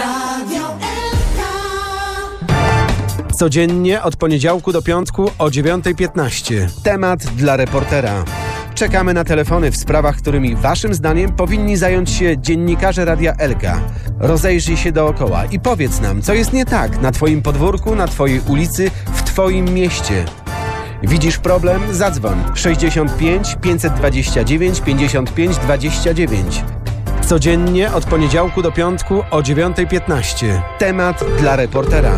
Radio Elka. Codziennie od poniedziałku do piątku o 9:15. Temat dla reportera. Czekamy na telefony w sprawach, którymi waszym zdaniem powinni zająć się dziennikarze Radia Elka. Rozejrzyj się dookoła i powiedz nam, co jest nie tak na twoim podwórku, na twojej ulicy, w twoim mieście. Widzisz problem? Zadzwoń 65 529 55 29. Codziennie od poniedziałku do piątku o 9:15. Temat dla reportera.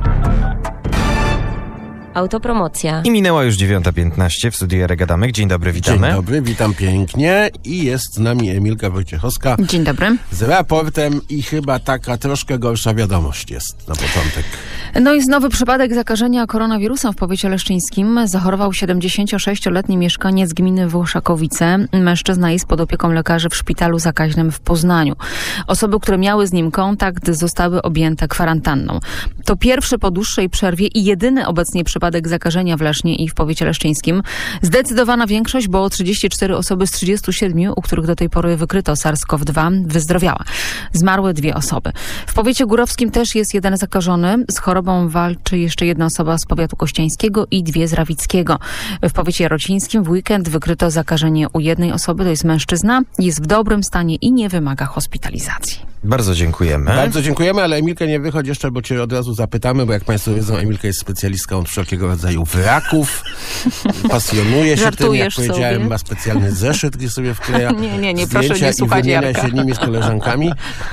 Autopromocja. I minęła już 9:15 w studiu Jarek Adamek. Dzień dobry, witamy. Dzień dobry, witam pięknie i jest z nami Emilka Wojciechowska. Dzień dobry. Z raportem i chyba taka troszkę gorsza wiadomość jest na początek. No jest nowy przypadek zakażenia koronawirusem w powiecie leszczyńskim. Zachorował 76-letni mieszkaniec gminy Włoszakowice. Mężczyzna jest pod opieką lekarzy w szpitalu zakaźnym w Poznaniu. Osoby, które miały z nim kontakt, zostały objęte kwarantanną. To pierwszy po dłuższej przerwie i jedyny obecnie przypadek zakażenia w Lesznie i w powiecie leszczyńskim. Zdecydowana większość, bo 34 osoby z 37, u których do tej pory wykryto SARS-CoV-2, wyzdrowiała. Zmarły 2 osoby. W powiecie górowskim też jest jeden zakażony. Z chorobą walczy jeszcze jedna osoba z powiatu kościańskiego i 2 z rawickiego. W powiecie jarocińskim w weekend wykryto zakażenie u jednej osoby, to jest mężczyzna. Jest w dobrym stanie i nie wymaga hospitalizacji. Bardzo dziękujemy. Bardzo dziękujemy, ale Emilkę nie wychodź jeszcze, bo cię od razu zapytamy, bo jak państwo wiedzą, Emilka jest specjalistką od wszelkiego rodzaju wraków. Pasjonuje się tym, jak powiedziałem, sobie. ma specjalny zeszyt, gdzie sobie wkleja Nie, proszę nie słuchać i wymienia Jarka. się nimi z koleżankami.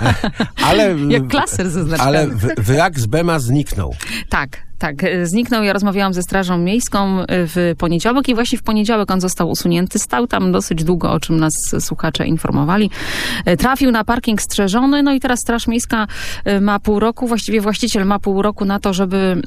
Ale, Jak klaser ze znaczkami. ale wrak z Bema zniknął. Tak, zniknął. Ja rozmawiałam ze Strażą Miejską w poniedziałek i właśnie w poniedziałek on został usunięty. Stał tam dosyć długo, o czym nas słuchacze informowali. Trafił na parking strzeżony, no i teraz Straż Miejska ma pół roku, właściwie właściciel ma pół roku na to,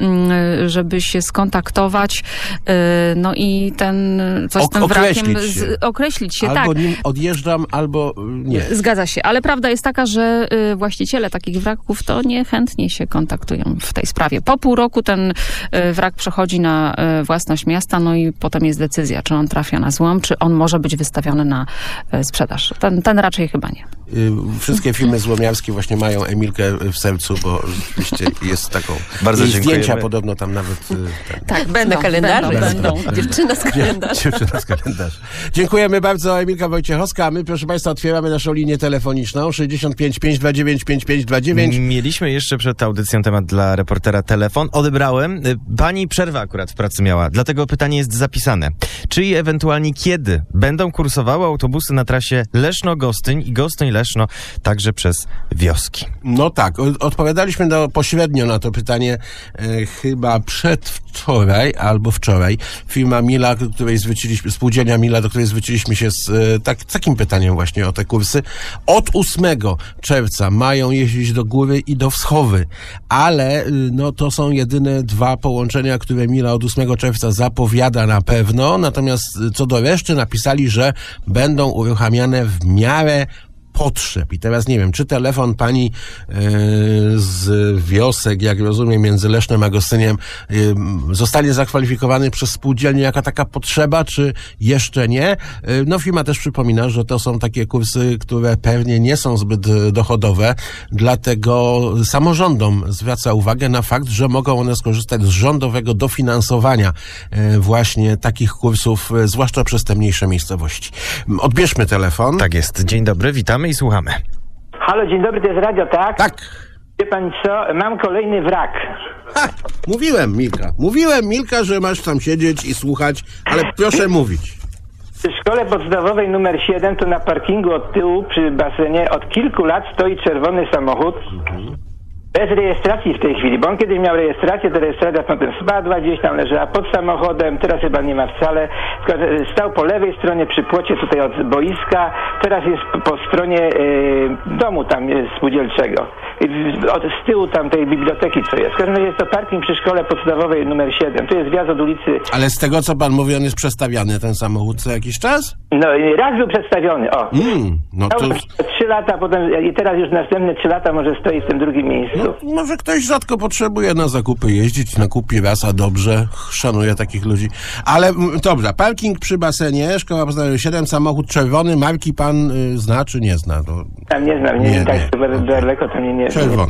żeby się skontaktować, no i coś z tym wrakiem określić się. Albo tak. nim odjeżdżam, albo nie. Zgadza się, ale prawda jest taka, że właściciele takich wraków to niechętnie się kontaktują w tej sprawie. Po pół roku ten wrak przechodzi na własność miasta, no i potem jest decyzja, czy on trafia na złom, czy on może być wystawiony na sprzedaż. Ten raczej chyba nie. Wszystkie filmy złomiarskie właśnie mają Emilkę w sercu, bo rzeczywiście jest taką... Bardzo dziękujemy. Zdjęcia podobno tam nawet... Tak, Na kalendarzu będą. Dziewczyna z kalendarza. Dziewczyna z kalendarza. Dziękujemy bardzo, Emilka Wojciechowska. My, proszę państwa, otwieramy naszą linię telefoniczną 65 529 5529. Mieliśmy jeszcze przed audycją temat dla reportera telefon. Odebrałem. Pani przerwę akurat w pracy miała, dlatego pytanie jest zapisane. Czy i ewentualnie kiedy będą kursowały autobusy na trasie Leszno-Gostyń i Gostyń-Leszno także przez wioski? No tak, odpowiadaliśmy pośrednio na to pytanie chyba przedwczoraj albo wczoraj. Firma Mila, spółdzielnia Mila, do której zwróciliśmy się z takim pytaniem właśnie o te kursy. Od 8 czerwca mają jeździć do góry i do Wschowy, ale no to są jedyne 2 połączenia, które Mila od 8 czerwca zapowiada na pewno, natomiast co do reszty napisali, że będą uruchamiane w miarę potrzeb. I teraz nie wiem, czy telefon pani z wiosek, jak rozumiem, między Lesznem a Gostyniem zostanie zakwalifikowany przez spółdzielnię jako taka potrzeba, czy jeszcze nie? No firma też przypomina, że to są takie kursy, które pewnie nie są zbyt dochodowe, dlatego samorządom zwraca uwagę na fakt, że mogą one skorzystać z rządowego dofinansowania właśnie takich kursów, zwłaszcza przez te mniejsze miejscowości. Odbierzmy telefon. Tak jest. Dzień dobry, witamy i słuchamy. Halo, dzień dobry, to jest radio, tak? Tak. Wie pan co, mam kolejny wrak. Mówiłem, Milka, że masz tam siedzieć i słuchać, ale proszę mówić. W szkole podstawowej numer 7 to na parkingu od tyłu przy basenie od kilku lat stoi czerwony samochód. Bez rejestracji w tej chwili, bo on kiedyś miał rejestrację, ta rejestracja potem spadła, gdzieś tam leżała pod samochodem, teraz chyba nie ma wcale. Stał po lewej stronie przy płocie tutaj od boiska, teraz jest po stronie domu tam spółdzielczego. Z tyłu tam tej biblioteki, co jest. W każdym razie jest to parking przy szkole podstawowej numer 7. To jest wjazd od ulicy... Ale z tego, co pan mówi, on jest przestawiany, ten samochód, co jakiś czas? No, raz był przedstawiony, o. No to... 3 lata, potem i teraz już następne 3 lata może stoi w tym drugim miejscu. No, może ktoś rzadko potrzebuje na zakupy jeździć, nakupi raz, a dobrze, szanuję takich ludzi. Ale dobra, parking przy basenie, szkoła podstawowa 7, samochód czerwony, marki pan zna czy nie zna? Tam nie znam, tak daleko to nie. Czerwony.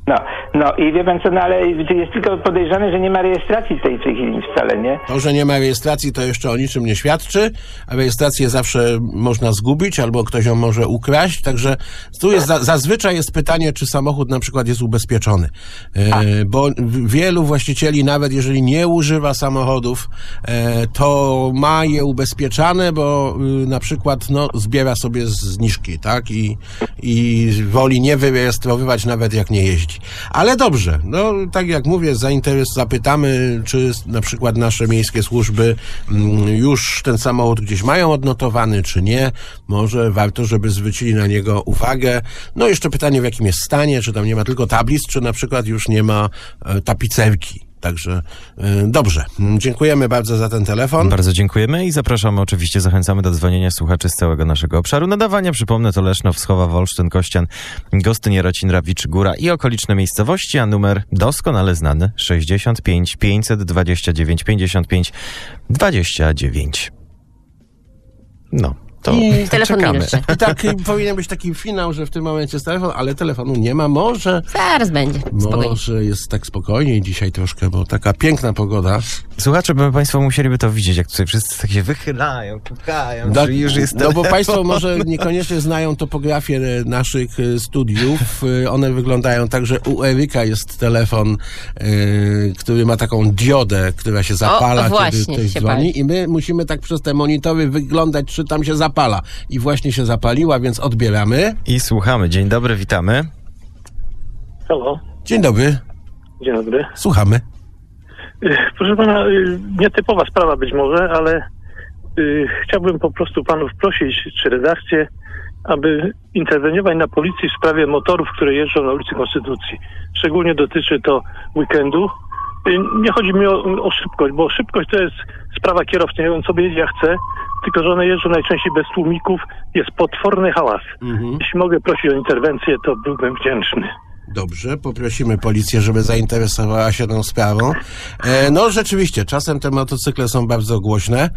No i wie pan co, no ale jest tylko podejrzane, że nie ma rejestracji w tej chwili wcale, nie? To, że nie ma rejestracji, to jeszcze o niczym nie świadczy, a rejestrację zawsze można zgubić, albo ktoś ją może ukraść, także tu jest zazwyczaj jest pytanie, czy samochód na przykład jest ubezpieczony, bo wielu właścicieli, nawet jeżeli nie używa samochodów, to ma je ubezpieczane, bo na przykład zbiera sobie zniżki, tak? I woli nie wyrejestrowywać, nawet jak nie jeździ. Ale dobrze, tak jak mówię, zapytamy, czy na przykład nasze miejskie służby już ten samochód gdzieś mają odnotowany, czy nie. Może warto, żeby zwrócili na niego uwagę. Jeszcze pytanie, w jakim jest stanie, czy tam nie ma tylko tablic, czy na przykład już nie ma tapicerki. Także dobrze. Dziękujemy bardzo za ten telefon. Bardzo dziękujemy i zapraszamy, oczywiście zachęcamy do dzwonienia słuchaczy z całego naszego obszaru nadawania. Przypomnę, to Leszno, Wschowa, Wolsztyn, Kościan, Gostyń, Jarocin, Rawicz, Góra i okoliczne miejscowości, a numer doskonale znany 65 529 55 29. To Telefon czekamy. milczy. I tak powinien być taki finał, że w tym momencie jest telefon, ale telefonu nie ma. Może jest tak spokojniej dzisiaj troszkę, bo taka piękna pogoda. Słuchacze, Państwo musieliby to widzieć, jak tutaj wszyscy tak się wychylają, pukają, że już jest telefon. Bo Państwo może niekoniecznie znają topografię naszych studiów. One wyglądają tak, że u Eryka jest telefon, który ma taką diodę, która się zapala, kiedy ktoś dzwoni. I my musimy tak przez te monitory wyglądać, czy tam się zapala. I właśnie się zapaliła, więc odbieramy. I słuchamy. Dzień dobry, witamy. Halo. Dzień dobry. Dzień dobry. Słuchamy. Proszę pana, nietypowa sprawa być może, ale chciałbym po prostu panów prosić, czy redakcję, aby interweniować na policji w sprawie motorów, które jeżdżą na ulicy Konstytucji. Szczególnie dotyczy to weekendu. Nie chodzi mi o szybkość, bo szybkość to jest sprawa kierowcy. Nie wiem, co jedzie, jak chce, tylko że one jeżdżą najczęściej bez tłumików. Jest potworny hałas. Jeśli mogę prosić o interwencję, to byłbym wdzięczny. Dobrze, poprosimy policję, żeby zainteresowała się tą sprawą. Rzeczywiście, czasem te motocykle są bardzo głośne.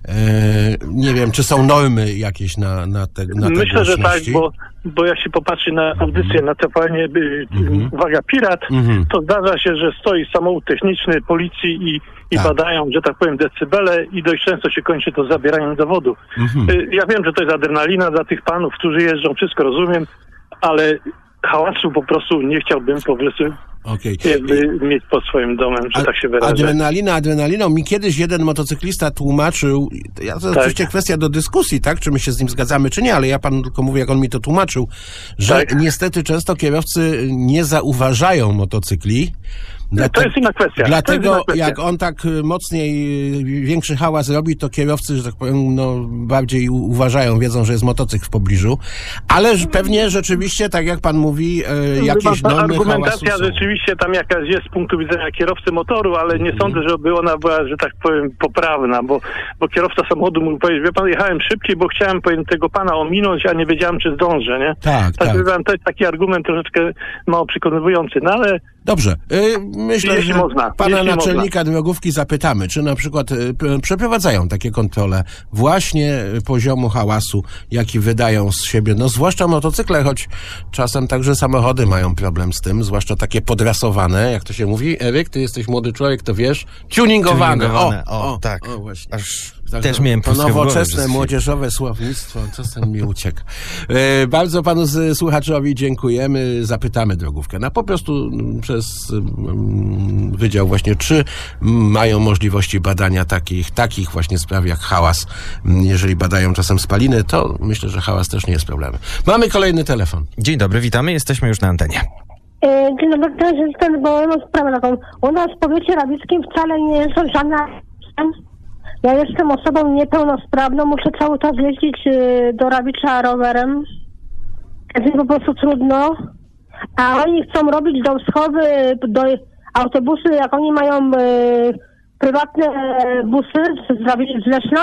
Nie wiem, czy są normy jakieś na te Myślę, że tak, głośności? bo jak się popatrzy na audycję na TVN, uwaga, Pirat, to zdarza się, że stoi samochód techniczny policji i badają, że tak powiem, decybele i dość często się kończy to zabieraniem dowodu. Ja wiem, że to jest adrenalina dla tych panów, którzy jeżdżą, wszystko rozumiem, ale hałasu po prostu nie chciałbym po prostu mieć pod swoim domem, że tak się wyrażę. Adrenaliną. Mi kiedyś jeden motocyklista tłumaczył, to oczywiście kwestia do dyskusji, tak, czy my się z nim zgadzamy, czy nie, ale ja panu tylko mówię, jak on mi to tłumaczył, że niestety często kierowcy nie zauważają motocykli. To jest inna kwestia. Dlatego jak on tak mocniej, większy hałas robi, to kierowcy, że tak powiem, bardziej uważają, wiedzą, że jest motocykl w pobliżu. Ale pewnie rzeczywiście, tak jak pan mówi, jakieś normy argumentacja hałasu są. rzeczywiście tam jakaś jest z punktu widzenia kierowcy motoru, ale nie sądzę, żeby ona była, że tak powiem, poprawna, bo kierowca samochodu mógł powiedzieć, wie pan, jechałem szybciej, bo chciałem tego pana ominąć, a nie wiedziałem, czy zdążę, nie? Tak. To jest taki argument troszeczkę mało przekonywujący, ale... Dobrze. Myślę, że pana naczelnika drogówki zapytamy, czy na przykład przeprowadzają takie kontrole właśnie poziomu hałasu, jaki wydają z siebie, zwłaszcza motocykle, choć czasem także samochody mają problem z tym, zwłaszcza takie podrasowane, jak to się mówi. Eryk, ty jesteś młody człowiek, to wiesz, tuningowane. Tak. Właśnie. Też miałem to nowoczesne, młodzieżowe słownictwo, czasem mi ucieka. Bardzo panu słuchaczowi dziękujemy, zapytamy drogówkę. Po prostu przez wydział właśnie, czy mają możliwości badania takich właśnie spraw jak hałas. Jeżeli badają czasem spaliny, to myślę, że hałas też nie jest problemem. Mamy kolejny telefon. Dzień dobry, witamy, jesteśmy już na antenie. Dzień dobry, bo mam sprawę taką. U nas w powiecie rawickim wcale nie są żadne... Ja jestem osobą niepełnosprawną, muszę cały czas jeździć do Rawicza rowerem. Jest po prostu trudno. A oni chcą robić do Wschowy, do autobusy, jak oni mają prywatne busy z Leszna.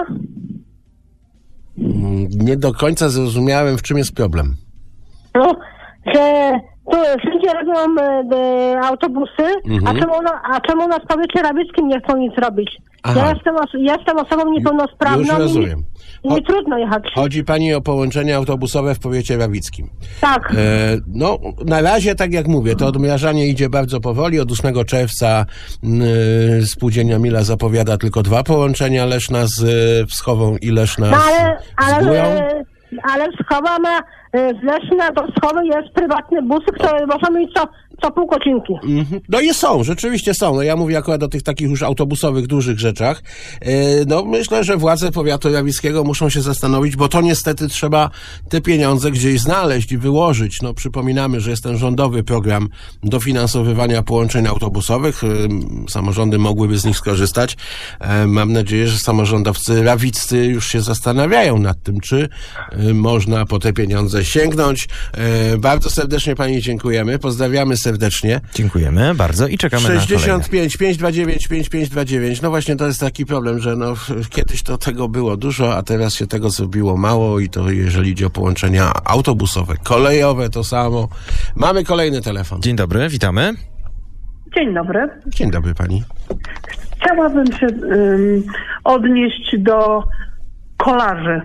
Nie do końca zrozumiałem, w czym jest problem. Że Tu wszędzie robią autobusy, a czemu na powiecie rawickim nie chcą nic robić? Aha. Ja jestem osobą niepełnosprawną. Już rozumiem. I mi trudno jechać. Chodzi pani o połączenie autobusowe w powiecie rawickim. Tak. No, na razie, tak jak mówię, to odmrażanie idzie bardzo powoli. Od 8 czerwca Spółdzielnia Mila zapowiada tylko 2 połączenia, Leszna z Wschową i Leszna z Górą. Ale Wschowa ma, z Leszna do Wschowy jest prywatny bus, który można mieć co pół godzinki. No i są, rzeczywiście są. No ja mówię akurat o tych takich już autobusowych, dużych rzeczach. No myślę, że władze powiatu rawickiego muszą się zastanowić, bo to niestety trzeba te pieniądze gdzieś znaleźć i wyłożyć. No przypominamy, że jest ten rządowy program dofinansowywania połączeń autobusowych. Samorządy mogłyby z nich skorzystać. Mam nadzieję, że samorządowcy rawiccy już się zastanawiają nad tym, czy można po te pieniądze sięgnąć. Bardzo serdecznie pani dziękujemy. Pozdrawiamy serdecznie. Dziękujemy bardzo i czekamy 65 529 5529. No właśnie to jest taki problem, że no kiedyś to tego było dużo, a teraz się tego zrobiło mało i to jeżeli idzie o połączenia autobusowe, kolejowe to samo. Mamy kolejny telefon. Dzień dobry, witamy. Dzień dobry. Dzień dobry pani. Chciałabym się odnieść do kolarzy.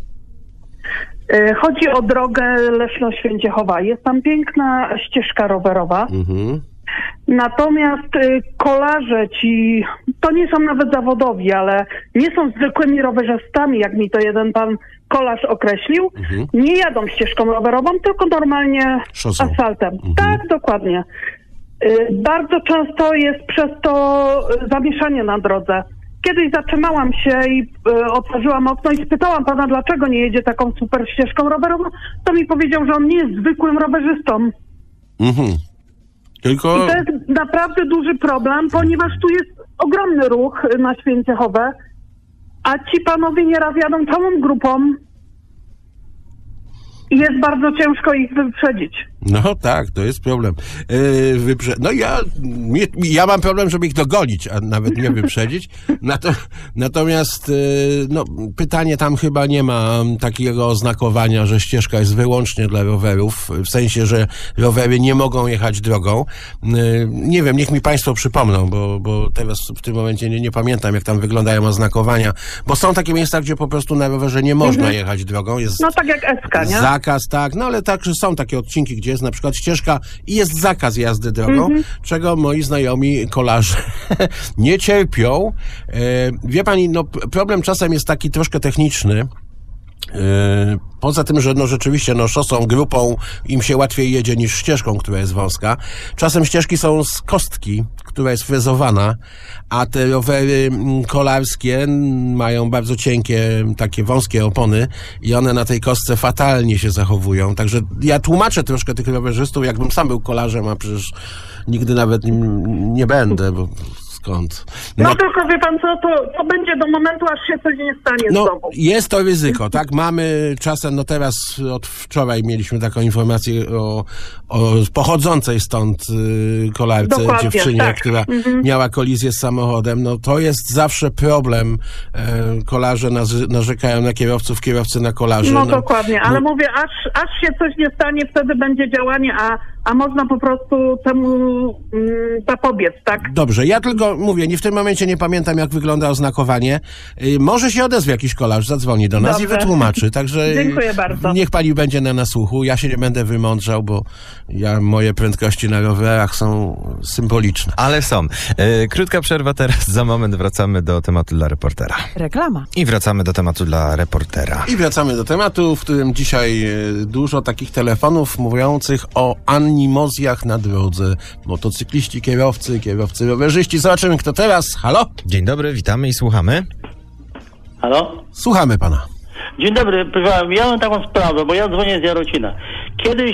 Chodzi o drogę Leszno-Święciechowa. Jest tam piękna ścieżka rowerowa. Natomiast kolarze ci, to nie są nawet zawodowi, ale nie są zwykłymi rowerzystami, jak mi to jeden pan kolarz określił. Nie jadą ścieżką rowerową, tylko normalnie szosą. Asfaltem. Tak, dokładnie. Bardzo często jest przez to zamieszanie na drodze. Kiedyś zatrzymałam się i otworzyłam okno i spytałam pana, dlaczego nie jedzie taką super ścieżką rowerową. To mi powiedział, że on nie jest zwykłym rowerzystą. Tylko... I to jest naprawdę duży problem, ponieważ tu jest ogromny ruch na Święciechowe, a ci panowie nieraz jadą całą grupą i jest bardzo ciężko ich wyprzedzić. No tak, to jest problem. No ja mam problem, żeby ich dogonić, a nawet nie wyprzedzić. Natomiast no, pytanie tam chyba nie ma takiego oznakowania, że ścieżka jest wyłącznie dla rowerów, w sensie, że rowery nie mogą jechać drogą. Nie wiem, niech mi państwo przypomną, bo teraz w tym momencie nie pamiętam, jak tam wyglądają oznakowania, bo są takie miejsca, gdzie po prostu na rowerze nie można jechać drogą. Jest no tak jak SK, nie? Zakaz, tak, no ale także są takie odcinki, gdzie jest na przykład ścieżka i jest zakaz jazdy drogą, czego moi znajomi kolarze nie cierpią. Wie pani, no problem czasem jest taki troszkę techniczny. Poza tym, że no rzeczywiście no szosą, grupą im się łatwiej jedzie niż ścieżką, która jest wąska. Czasem ścieżki są z kostki, która jest frezowana, a te rowery kolarskie mają bardzo cienkie, takie wąskie opony i one na tej kostce fatalnie się zachowują. Także ja tłumaczę troszkę tych rowerzystów, jakbym sam był kolarzem, a przecież nigdy nawet nim nie będę, bo skąd? No tylko wie pan co, to będzie do momentu, aż się coś nie stanie znowu. Jest to ryzyko, tak? Mamy czasem, no teraz od wczoraj mieliśmy taką informację o pochodzącej stąd kolarce, dziewczynie, tak, która miała kolizję z samochodem. No to jest zawsze problem. Kolarze narzekają na kierowców, kierowcy na kolarzy. No dokładnie, ale mówię, aż się coś nie stanie, wtedy będzie działanie, a można po prostu temu zapobiec, tak? Dobrze, ja tylko mówię, w tym momencie nie pamiętam, jak wygląda oznakowanie. Może się odezwie jakiś kolarz, zadzwoni do nas i wytłumaczy, także dziękuję bardzo. Niech pani będzie na nasłuchu. Ja się nie będę wymądrzał, bo moje prędkości na rowerach są symboliczne. Ale są. Krótka przerwa teraz, za moment wracamy do tematu dla reportera. Reklama. I wracamy do tematu dla reportera. I wracamy do tematu, w którym dzisiaj dużo takich telefonów mówiących o animozjach na drodze. Motocykliści, kierowcy rowerzyści. Zobaczymy, kto teraz. Halo? Dzień dobry, witamy i słuchamy. Halo? Słuchamy pana. Dzień dobry, proszę pana, ja mam taką sprawę, bo ja dzwonię z Jarocina. Kiedyś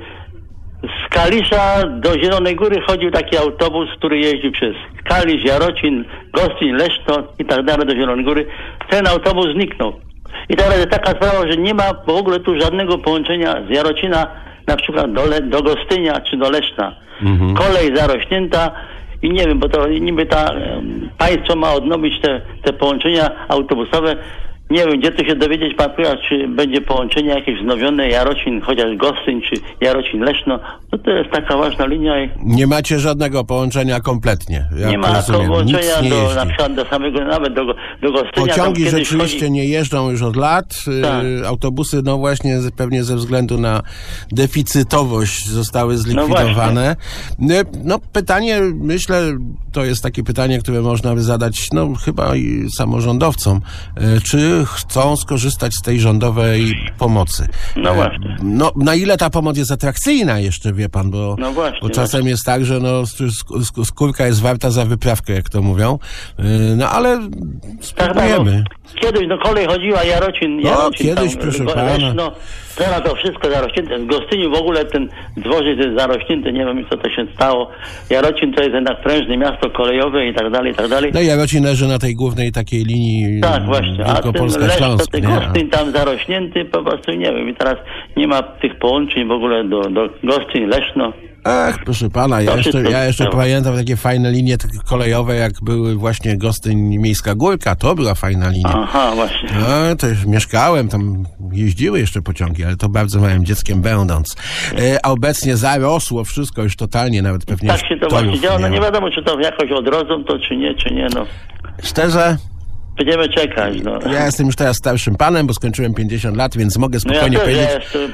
z Kalisza do Zielonej Góry chodził taki autobus, który jeździł przez Kalisz, Jarocin, Gostyń, Leszno i tak dalej do Zielonej Góry. Ten autobus zniknął. I teraz jest taka sprawa, że nie ma w ogóle tu żadnego połączenia z Jarocina na przykład do Gostynia czy do Leszna. Kolej zarośnięta i nie wiem, bo to niby państwo ma odnowić te połączenia autobusowe. Nie wiem, gdzie tu się dowiedzieć, pan Prycha, czy będzie połączenie jakieś wznowione Jarocin, chociaż Gostyń, czy Jarocin-Leszno. To jest taka ważna linia. Nie macie żadnego połączenia kompletnie. Nie ma połączenia na przykład do samego, nawet do Gostynia. Pociągi rzeczywiście nie jeżdżą już od lat. Tak. Autobusy, no właśnie, pewnie ze względu na deficytowość zostały zlikwidowane. No pytanie, myślę, to jest takie pytanie, które można by zadać, no chyba i samorządowcom. Czy chcą skorzystać z tej rządowej pomocy? No właśnie. No, na ile ta pomoc jest atrakcyjna jeszcze, wie pan, bo, no właśnie, bo czasem jest tak, że no, skórka jest warta za wyprawkę, jak to mówią. No ale spróbujemy. Tak, kiedyś kolej chodziła, Jarocin kiedyś, tam, proszę pana. No, teraz to wszystko zarośnięte. W Gostyniu w ogóle ten dworzec jest zarośnięty, nie wiem, co to się stało. Jarocin to jest jednak prężne miasto kolejowe i tak dalej, i tak dalej. No Jarocin leży na tej głównej takiej linii. Tak, właśnie. A ten Gostyń tam zarośnięty, po prostu nie wiem. I teraz nie ma tych połączeń w ogóle do Gostyń, Leszno. Ach, proszę pana, ja jeszcze pamiętam takie fajne linie kolejowe, jak były właśnie Gostyń Miejska Górka, to była fajna linia. Aha, właśnie. No, to już mieszkałem, tam jeździły jeszcze pociągi, ale to bardzo małym dzieckiem będąc. A obecnie zarosło wszystko już totalnie, nawet pewnie... Tak się to właśnie działo, no nie wiadomo, czy to jakoś odrodzą to, czy nie, no. Szczerze? Będziemy czekać, no. Ja jestem już teraz starszym panem, bo skończyłem 50 lat, więc mogę spokojnie powiedzieć,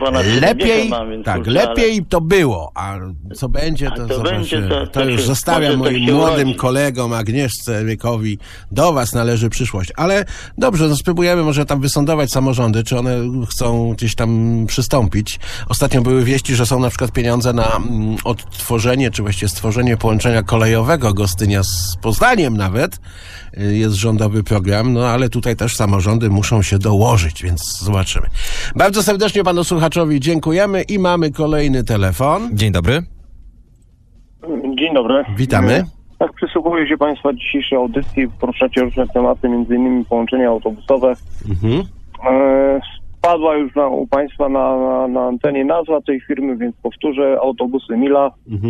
lepiej to było, a co będzie, to już zostawiam moim młodym kolegom, Agnieszce, Wiekowi, do was należy przyszłość. Ale dobrze, no spróbujemy może tam wysądować samorządy, czy one chcą gdzieś tam przystąpić. Ostatnio były wieści, że są na przykład pieniądze na odtworzenie, czy właściwie stworzenie połączenia kolejowego Gostynia z Poznaniem nawet. Jest rządowy program, no ale tutaj też samorządy muszą się dołożyć, więc zobaczymy. Bardzo serdecznie panu słuchaczowi dziękujemy i mamy kolejny telefon. Dzień dobry. Dzień dobry. Witamy. Tak, przysłuchuję się państwa dzisiejszej audycji, poruszacie różne tematy, między innymi połączenia autobusowe. Spadła już u państwa na antenie nazwa tej firmy, więc powtórzę, autobusy Mila.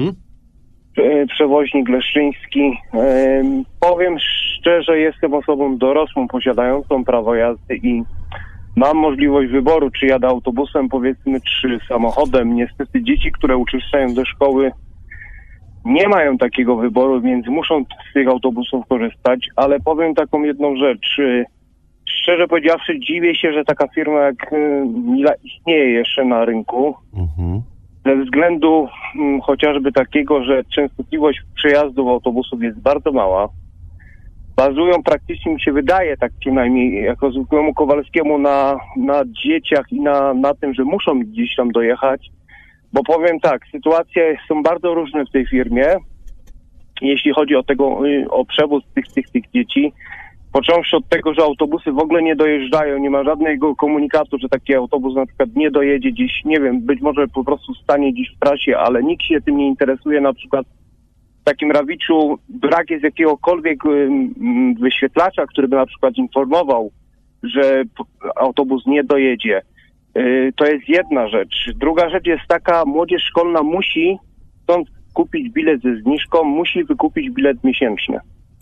Przewoźnik leszczyński. Powiem szczerze, jestem osobą dorosłą, posiadającą prawo jazdy i mam możliwość wyboru, czy jadę autobusem, powiedzmy, czy samochodem. Niestety dzieci, które uczęszczają do szkoły, nie mają takiego wyboru, więc muszą z tych autobusów korzystać, ale powiem taką jedną rzecz. Szczerze powiedziawszy, dziwię się, że taka firma jak Mila istnieje jeszcze na rynku. Ze względu chociażby takiego, że częstotliwość przejazdów autobusów jest bardzo mała. Bazują praktycznie, mi się wydaje, tak przynajmniej jako zwykłemu Kowalskiemu, na dzieciach i na tym, że muszą gdzieś tam dojechać. Bo powiem tak, sytuacje są bardzo różne w tej firmie, jeśli chodzi o przewóz tych dzieci. Począwszy od tego, że autobusy w ogóle nie dojeżdżają, nie ma żadnego komunikatu, że taki autobus na przykład nie dojedzie gdzieś, nie wiem, być może po prostu stanie gdzieś w trasie, ale nikt się tym nie interesuje. Na przykład w takim Rawiczu brak jest jakiegokolwiek wyświetlacza, który by na przykład informował, że autobus nie dojedzie. To jest jedna rzecz. Druga rzecz jest taka, młodzież szkolna musi stąd kupić bilet ze zniżką, musi wykupić bilet miesięczny.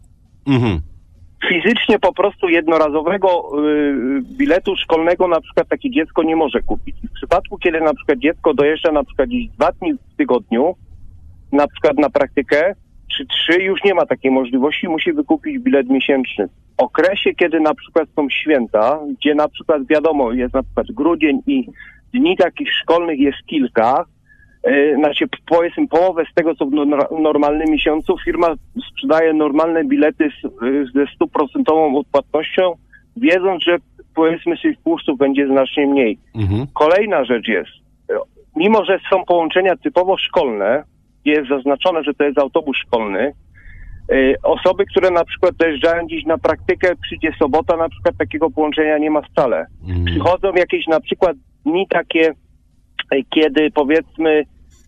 Fizycznie po prostu jednorazowego biletu szkolnego na przykład takie dziecko nie może kupić. W przypadku, kiedy na przykład dziecko dojeżdża na przykład gdzieś 2 dni w tygodniu, na przykład na praktykę, czy 3, już nie ma takiej możliwości, musi wykupić bilet miesięczny. W okresie, kiedy na przykład są święta, gdzie na przykład wiadomo, jest na przykład grudzień i dni takich szkolnych jest kilka, znaczy powiedzmy połowę z tego, co w normalnym miesiącu, firma sprzedaje normalne bilety ze 100% odpłatnością, wiedząc, że powiedzmy tych wpuszczów będzie znacznie mniej. Kolejna rzecz jest, mimo że są połączenia typowo szkolne, jest zaznaczone, że to jest autobus szkolny, osoby, które na przykład dojeżdżają dziś na praktykę, przyjdzie sobota, na przykład takiego połączenia nie ma wcale. Przychodzą jakieś na przykład dni takie, kiedy powiedzmy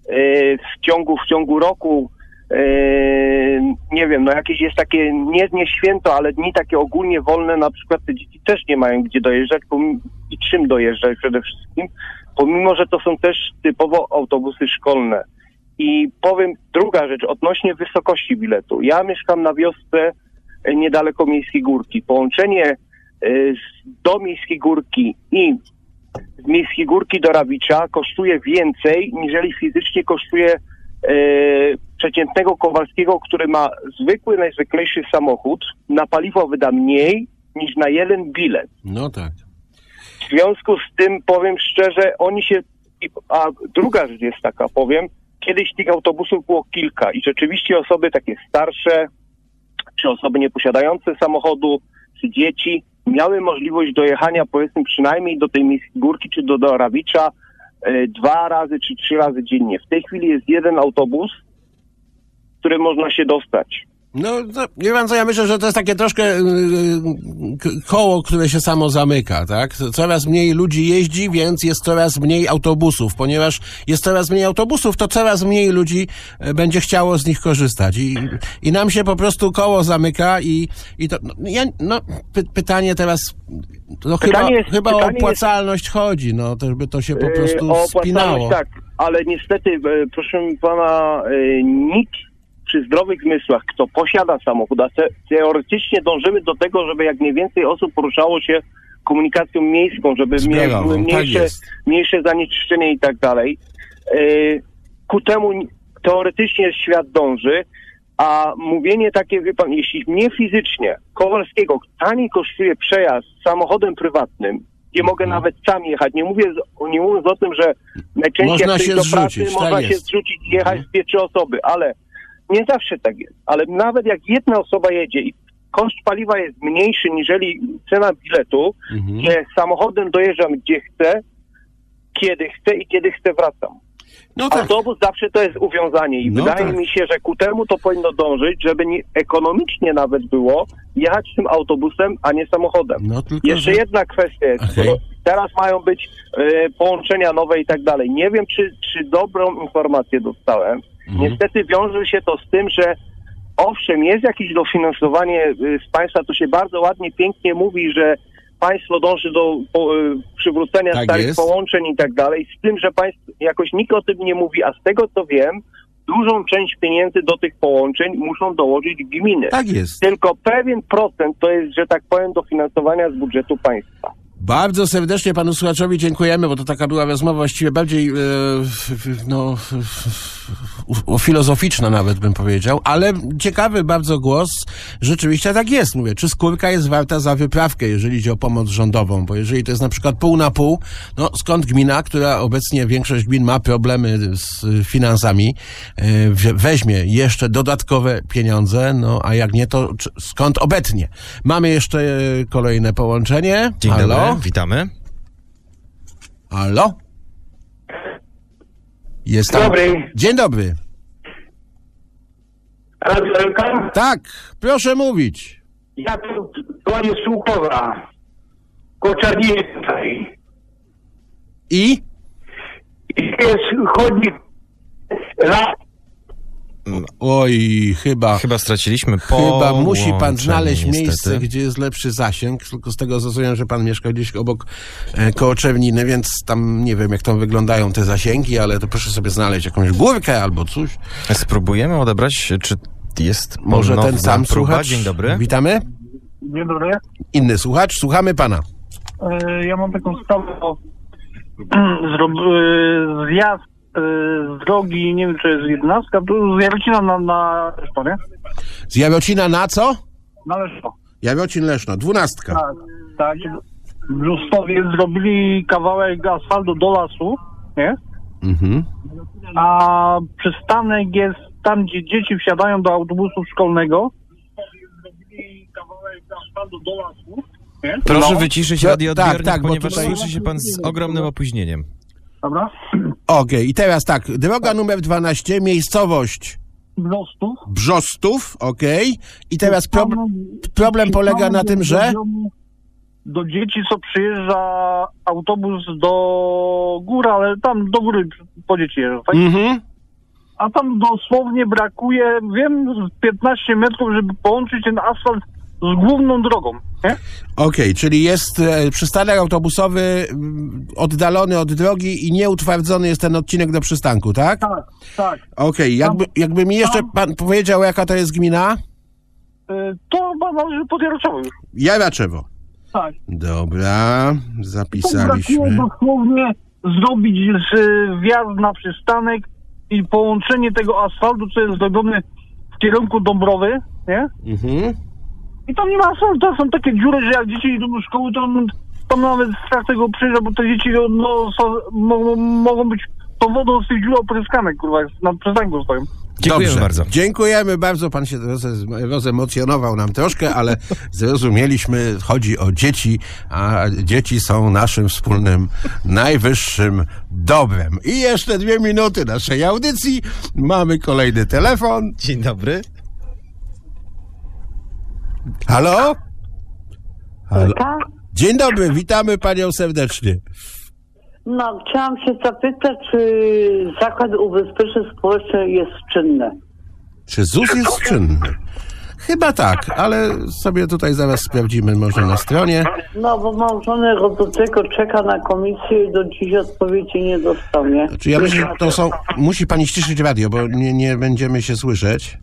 w ciągu roku nie wiem, no jakieś jest takie nie święto, ale dni takie ogólnie wolne, na przykład te dzieci też nie mają gdzie dojeżdżać i czym dojeżdżać przede wszystkim, pomimo że to są też typowo autobusy szkolne. I powiem druga rzecz odnośnie wysokości biletu. Ja mieszkam na wiosce niedaleko Miejskiej Górki. Połączenie do Miejskiej Górki i z Miejskiej Górki do Rawicza kosztuje więcej, niżeli fizycznie kosztuje przeciętnego Kowalskiego, który ma zwykły, najzwyklejszy samochód, na paliwo wyda mniej niż na jeden bilet. No tak. W związku z tym powiem szczerze, oni się... A druga rzecz jest taka, powiem, kiedyś tych autobusów było kilka i rzeczywiście osoby takie starsze, czy osoby nieposiadające samochodu, czy dzieci miały możliwość dojechania, powiedzmy, przynajmniej do tej Miejskiej Górki, czy do Rawicza 2 razy, czy 3 razy dziennie. W tej chwili jest jeden autobus, który można się dostać. No, wie pan co, ja myślę, że to jest takie troszkę koło, które się samo zamyka, tak? Coraz mniej ludzi jeździ, więc jest coraz mniej autobusów. Ponieważ jest coraz mniej autobusów, to coraz mniej ludzi będzie chciało z nich korzystać. I nam się po prostu koło zamyka i to... pytanie teraz... No chyba o opłacalność chodzi, no, to żeby to się po prostu spinało. Tak, ale niestety, proszę pana, nikt przy zdrowych zmysłach, kto posiada samochód, a teoretycznie dążymy do tego, żeby jak najwięcej osób poruszało się komunikacją miejską, żeby były mniejsze zanieczyszczenie i tak dalej. Ku temu teoretycznie świat dąży, a mówienie takie, wie pan, jeśli mnie fizycznie, Kowalskiego, taniej kosztuje przejazd samochodem prywatnym, gdzie mogę nawet sam jechać, nie mówiąc o tym, że najczęściej jak ktoś do pracy można się zrzucić i jechać 2-3 osoby, ale nie zawsze tak jest, ale nawet jak jedna osoba jedzie i koszt paliwa jest mniejszy niżeli cena biletu, że samochodem dojeżdżam gdzie chcę, kiedy chcę i kiedy chcę wracam. No tak. Autobus zawsze to jest uwiązanie i wydaje mi się, że ku temu to powinno dążyć, żeby ekonomicznie nawet było jechać tym autobusem, a nie samochodem. Jeszcze jedna kwestia jest, bo teraz mają być połączenia nowe i tak dalej. Nie wiem, czy dobrą informację dostałem. Niestety wiąże się to z tym, że owszem, jest jakieś dofinansowanie z państwa, to się bardzo ładnie, pięknie mówi, że państwo dąży do przywrócenia starych połączeń i tak dalej, z tym, że państwo jakoś nikt o tym nie mówi, a z tego co wiem, dużą część pieniędzy do tych połączeń muszą dołożyć gminy. Tak jest. Tylko pewien procent to jest, że tak powiem, dofinansowania z budżetu państwa. Bardzo serdecznie panu słuchaczowi dziękujemy, bo to taka była rozmowa właściwie bardziej filozoficzna nawet bym powiedział, ale ciekawy bardzo głos. Rzeczywiście tak jest, mówię, czy skórka jest warta za wyprawkę, jeżeli idzie o pomoc rządową, bo jeżeli to jest na przykład pół na pół, no skąd gmina, która obecnie większość gmin ma problemy z finansami, weźmie jeszcze dodatkowe pieniądze, no a jak nie, to skąd obetnie? Mamy jeszcze kolejne połączenie. Dzień dobry. Witamy. Halo? Jest tam... Dobry. Dzień dobry. Tak, proszę mówić. Ja tu dzwonię z Słuchowa. Koło Czarnicy tutaj. I jest chodnik Oj, chyba straciliśmy Chyba musi pan znaleźć miejsce, gdzie jest lepszy zasięg, tylko z tego zrozumiałem, że pan mieszka gdzieś obok koło Czerniny, więc tam nie wiem, jak tam wyglądają te zasięgi, ale to proszę sobie znaleźć jakąś górkę albo coś. Spróbujemy odebrać, czy jest może ten sam słuchacz? Dzień dobry. Witamy. Dzień dobry. Inny słuchacz, słuchamy pana. Ja mam taką sprawę o zjazd z drogi, nie wiem, czy jest 11, to z Jarocina na Leszno, nie? Z Jarocina na co? Na Leszno. Jarocin-Leszno, 12. Tak. W Lustowie zrobili kawałek asfaltu do lasu, nie? A przystanek jest tam, gdzie dzieci wsiadają do autobusu szkolnego. Zrobili kawałek asfaltu do lasu, nie? Proszę wyciszyć radioodbiornik, tak, ponieważ tutaj... słyszy się pan z ogromnym opóźnieniem. Dobra. Okej, i teraz tak, droga numer 12, miejscowość Brzostów, okej. I teraz problem polega na tym, że... Do dzieci, co przyjeżdża autobus do góry, ale tam do góry po dzieci jeżdża, tak? A tam dosłownie brakuje, 15 metrów, żeby połączyć ten asfalt z główną drogą, nie? Okej, czyli jest przystanek autobusowy oddalony od drogi i nieutwardzony jest ten odcinek do przystanku, tak? Tak. Okej, jakby mi jeszcze pan powiedział, jaka to jest gmina? To należy pod Jaroczewo już. Jaraczewo. Tak. Dobra, zapisaliśmy. Brakuje dosłownie zrobić wjazd na przystanek i połączenie tego asfaltu, co jest zrobione w kierunku Dąbrowy, nie? Mhm. I tam nie ma asfaltu, to są takie dziury, że jak dzieci idą do szkoły, to nawet strach tego przyjdzie, bo te dzieci mogą być tą wodą z tych dziur opryskane, kurwa, na przystanku stoją. Dziękujemy bardzo. Dziękujemy bardzo. Pan się rozemocjonował nam troszkę, ale zrozumieliśmy, chodzi o dzieci, a dzieci są naszym wspólnym, najwyższym dobrem. I jeszcze 2 minuty naszej audycji. Mamy kolejny telefon. Dzień dobry. Halo? Halo? Tak? Dzień dobry, witamy panią serdecznie. No, chciałam się zapytać, czy Zakład Ubezpieczeń Społecznych jest czynny? Czy ZUS jest czynny? Chyba tak, ale sobie tutaj zaraz sprawdzimy może na stronie. No, bo małżonek od tego czeka na komisję i do dziś odpowiedzi nie dostał, nie? Znaczy ja myślę, że to są... Musi pani ściszyć radio, bo nie będziemy się słyszeć.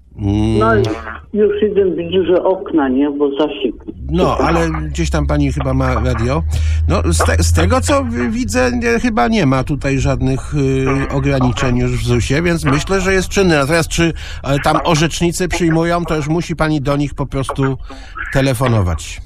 No i już jeden widzi, że okna, nie? Bo zasik. No, ale gdzieś tam pani chyba ma radio. No, z tego co widzę, chyba nie ma tutaj żadnych ograniczeń już w ZUS-ie, więc myślę, że jest czynny. Natomiast czy tam orzecznicy przyjmują, to już musi pani do nich po prostu telefonować.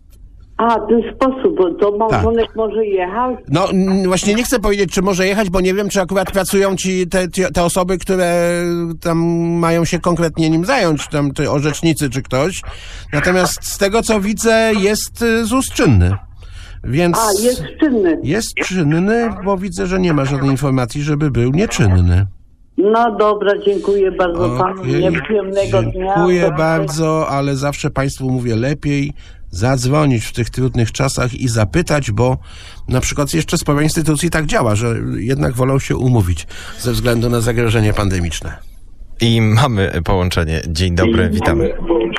A, w ten sposób, bo to małżonek może jechać? No, właśnie nie chcę powiedzieć, czy może jechać, bo nie wiem, czy akurat pracują ci te osoby, które tam mają się konkretnie nim zająć, tam te orzecznicy czy ktoś. Natomiast z tego, co widzę, jest ZUS czynny. Więc jest czynny. Jest czynny, bo widzę, że nie ma żadnej informacji, żeby był nieczynny. No dobra, dziękuję bardzo panu. Nieprzyjemnego dnia. Dziękuję bardzo, ale zawsze państwu mówię, lepiej zadzwonić w tych trudnych czasach i zapytać, bo na przykład jeszcze sporo instytucji tak działa, że jednak wolą się umówić ze względu na zagrożenie pandemiczne. I mamy połączenie. Dzień dobry, witamy.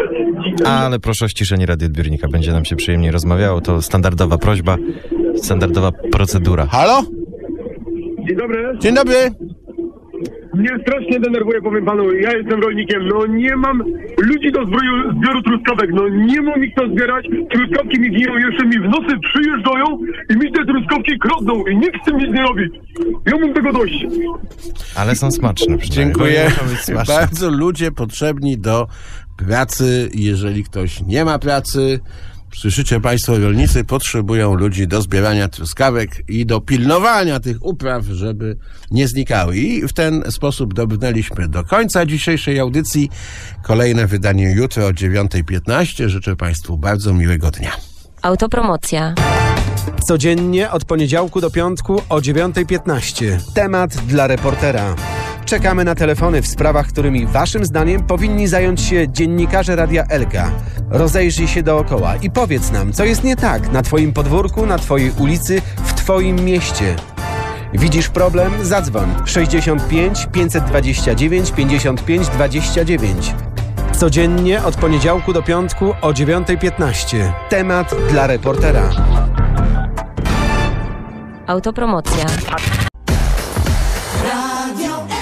Ale proszę o ściszenie radioodbiornika, będzie nam się przyjemniej rozmawiało. To standardowa prośba, standardowa procedura. Halo? Dzień dobry. Dzień dobry. Mnie strasznie denerwuje, powiem panu, ja jestem rolnikiem, no nie mam ludzi do zbioru truskawek, no nie mam ich to zbierać, truskawki mi giną, jeszcze mi w nosy przyjeżdżają i mi te truskawki kradną i nikt z tym nic nie robi. Ja mam tego dość. Ale są smaczne. Dziękuję bardzo. Ludzie potrzebni do pracy, jeżeli ktoś nie ma pracy. Słyszycie państwo, rolnicy potrzebują ludzi do zbierania truskawek i do pilnowania tych upraw, żeby nie znikały. I w ten sposób dobrnęliśmy do końca dzisiejszej audycji. Kolejne wydanie jutro o 9:15. Życzę państwu bardzo miłego dnia. Autopromocja. Codziennie od poniedziałku do piątku o 9:15. Temat dla reportera. Czekamy na telefony w sprawach, którymi waszym zdaniem powinni zająć się dziennikarze Radia Elka. Rozejrzyj się dookoła i powiedz nam, co jest nie tak na twoim podwórku, na twojej ulicy, w twoim mieście. Widzisz problem? Zadzwoń 65 529 55 29. Codziennie od poniedziałku do piątku o 9:15. Temat dla reportera. Autopromocja. Radio